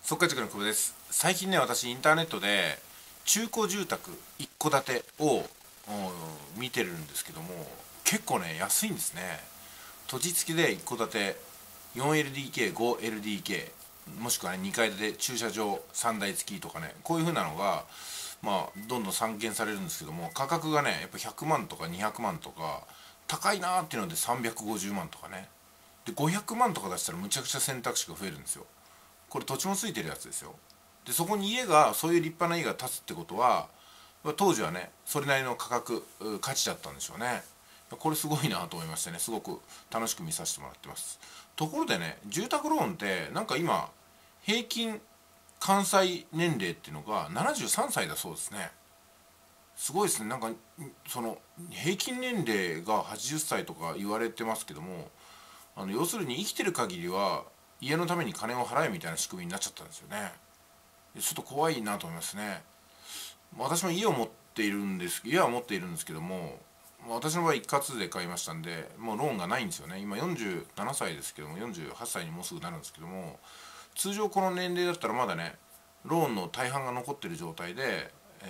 速稼塾の久保です。最近ね、私インターネットで中古住宅一戸建てを見てるんですけども、結構ね安いんですね。土地付きで一戸建て 4LDK、5LDK、もしくはね2階建て駐車場3台付きとかね、こういう風なのがどんどん散見されるんですけども、価格がねやっぱ100万とか200万とか高いなーっていうので350万とかね、で500万とか出したらむちゃくちゃ選択肢が増えるんですよ。これ土地もついてるやつですよ。でそこに家が、そういう立派な家が建つってことは、当時はねそれなりの価格価値だったんでしょうね。これすごいなと思いましてね、すごく楽しく見させてもらってます。ところでね、住宅ローンってなんか今平均完済年齢っていうのが73歳だそうですね。すごいですね。なんかその平均年齢が80歳とか言われてますけども、要するに生きてる限りは家のために金を払えみたいな仕組みになっちゃったんですよね。ちょっと怖いなと思いますね。私も家は持っているんですけども、私の場合一括で買いましたんで、もうローンがないんですよね。今47歳ですけども、48歳にもうすぐなるんですけども、通常この年齢だったらまだねローンの大半が残ってる状態で、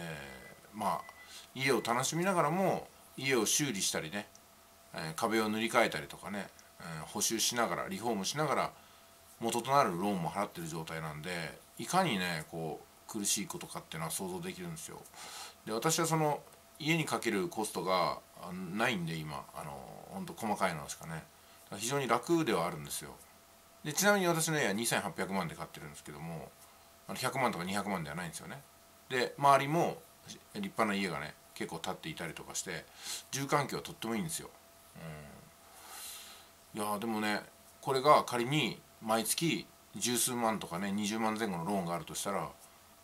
家を楽しみながらも家を修理したりね、壁を塗り替えたりとかね、補修しながらリフォームしながら元となるローンも払ってる状態なんで、いかにねこう苦しいことかっていうのは想像できるんですよ。で私はその家にかけるコストがないんで、今ほんと細かいのしかね、非常に楽ではあるんですよ。でちなみに私の家は2800万で買ってるんですけども、100万とか200万ではないんですよね。で周りも立派な家がね結構建っていたりとかして、住環境はとってもいいんですよ。いやでもね、これが仮に毎月十数万とかね20万前後のローンがあるとしたら、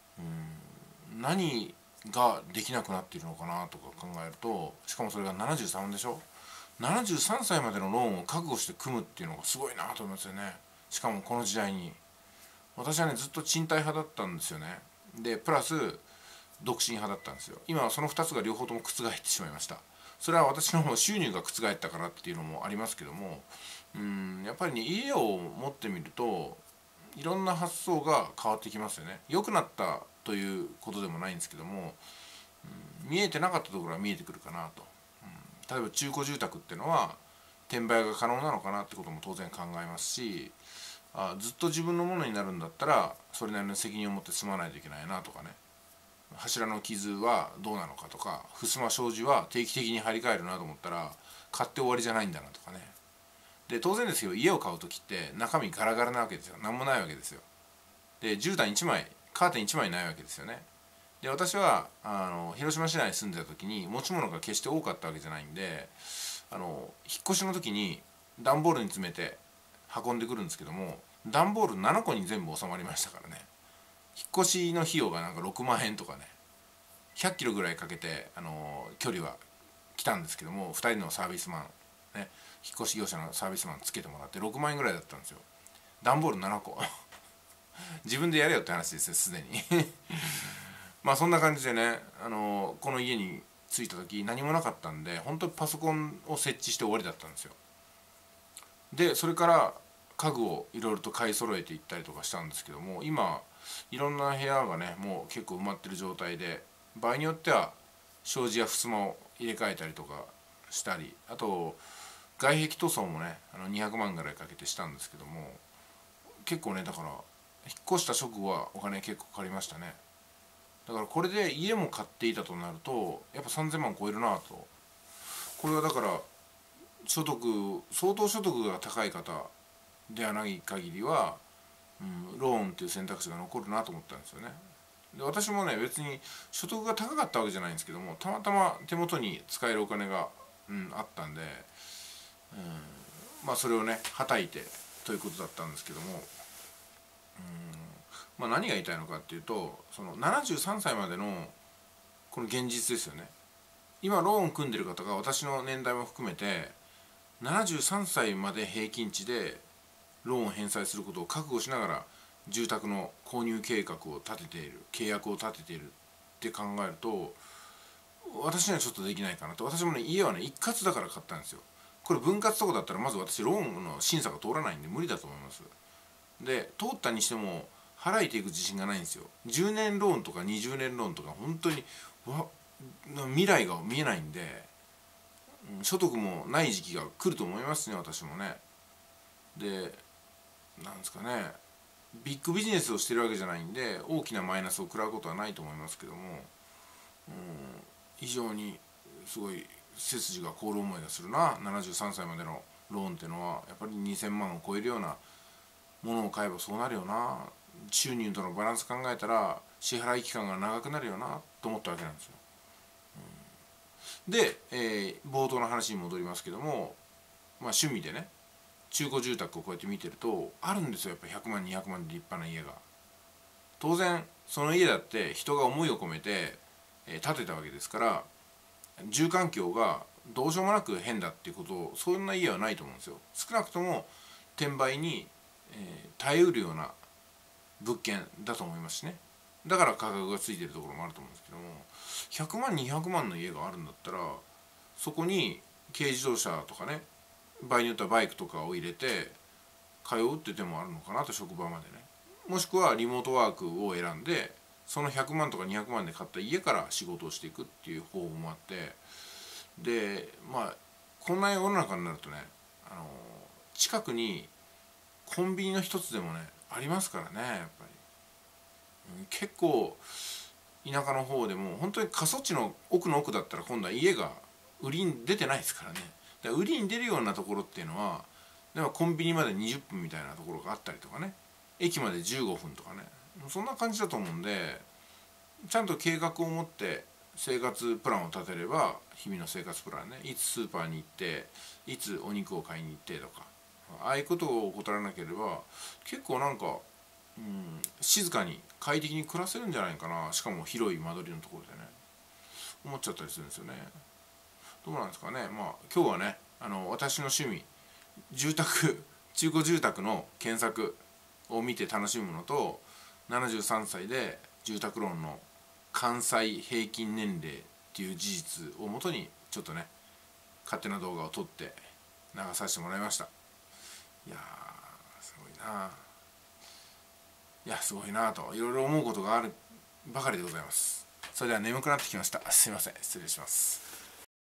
何ができなくなっているのかなとか考えると、しかもそれが73でしょ。73歳までのローンを覚悟して組むっていうのがすごいなと思いますよね。しかもこの時代に。私はねずっと賃貸派だったんですよね。でプラス独身派だったんですよ。今はその2つが両方とも覆ってしまいました。それは私の収入が覆ったからっていうのもありますけども、やっぱりね家を持ってみるといろんな発想が変わってきますよね。良くなったということでもないんですけども、見えてなかったところが見えてくるかなと。例えば中古住宅っていうのは転売が可能なのかなってことも当然考えますし、ずっと自分のものになるんだったらそれなりの責任を持って住まないといけないなとかね、柱の傷はどうなのかとか、襖障子は定期的に張り替えるなと思ったら買って終わりじゃないんだなとかね。で当然ですけど、家を買う時って中身ガラガラなわけですよ。何もないわけですよ。で絨毯1枚カーテン1枚ないわけですよね。で私は広島市内に住んでた時に持ち物が決して多かったわけじゃないんで、引っ越しの時に段ボールに詰めて運んでくるんですけども、段ボール7個に全部収まりましたからね。引っ越しの費用がなんか6万円とかね、100キロぐらいかけて距離は来たんですけども、2人のサービスマンね、引っ越し業者のサービスマンつけてもらって6万円ぐらいだったんですよ。段ボール7個自分でやれよって話ですよ、すでにそんな感じでね、この家に着いた時何もなかったんで、本当にパソコンを設置して終わりだったんですよ。でそれから家具をいろいろと買い揃えていったりとかしたんですけども、今いろんな部屋がねもう結構埋まってる状態で、場合によっては障子や襖を入れ替えたりとかしたり、あと外壁塗装もね200万ぐらいかけてしたんですけども、結構ねだから引っ越した直後はお金結構かかりましたね。だからこれで家も買っていたとなるとやっぱ3000万超えるなと。これはだから相当所得が高い方ではない限りは、ローンっていう選択肢が残るなと思ったんですよね。で私もね別に所得が高かったわけじゃないんですけども、たまたま手元に使えるお金が、あったんで、それをねはたいてということだったんですけども、何が言いたいのかっていうと、その73歳までのこの現実ですよね。今ローン組んでる方が私の年代も含めて73歳まで平均値でローンを返済することを覚悟しながら住宅の購入計画を立てている、契約を立てているって考えると、私にはちょっとできないかなと。私もね家はね一括だから買ったんですよ。これ分割とかだったらまず私ローンの審査が通らないんで無理だと思います。で通ったにしても払えていく自信がないんですよ。10年ローンとか20年ローンとか本当に未来が見えないんで、所得もない時期が来ると思いますね、私もね。で、なんですかね、ビッグビジネスをしてるわけじゃないんで大きなマイナスを食らうことはないと思いますけども、非常にすごい背筋が凍る思いがするな。73歳までのローンっていうのはやっぱり2000万を超えるようなものを買えばそうなるよな、収入とのバランス考えたら支払い期間が長くなるよなと思ったわけなんですよ。で、冒頭の話に戻りますけども、趣味でね中古住宅をこうやって見てるとあるんですよ、やっぱ100万200万で立派な家が。当然その家だって人が思いを込めて建てたわけですから、住環境がどうしようもなく変だっていうことを、そんな家はないと思うんですよ。少なくとも転売に、耐えうるような物件だと思いますしね。だから価格がついてるところもあると思うんですけども、100万200万の家があるんだったらそこに軽自動車とかね、場合によってはバイクとかを入れて通うって手もあるのかなと、職場までね。もしくはリモートワークを選んでその100万とか200万で買った家から仕事をしていくっていう方法もあって、でこんな世の中になるとね、近くにコンビニの一つでもねありますからね、やっぱり。結構田舎の方でも本当に過疎地の奥の奥だったら今度は家が売りに出てないですからね。だから売りに出るようなところっていうのは、でもコンビニまで20分みたいなところがあったりとかね、駅まで15分とかね、そんな感じだと思うんで、ちゃんと計画を持って生活プランを立てれば、日々の生活プランね、いつスーパーに行っていつお肉を買いに行ってとか、ああいうことを怠らなければ結構なんか、静かに快適に暮らせるんじゃないかな。しかも広い間取りのところでね、思っちゃったりするんですよね。どうなんですかね。今日はね、私の趣味、中古住宅の検索を見て楽しむのと、73歳で住宅ローンの関西平均年齢っていう事実をもとにちょっとね勝手な動画を撮って流させてもらいました。いやーすごいな、すごいなといろいろ思うことがあるばかりでございます。それでは眠くなってきました。すいません、失礼します。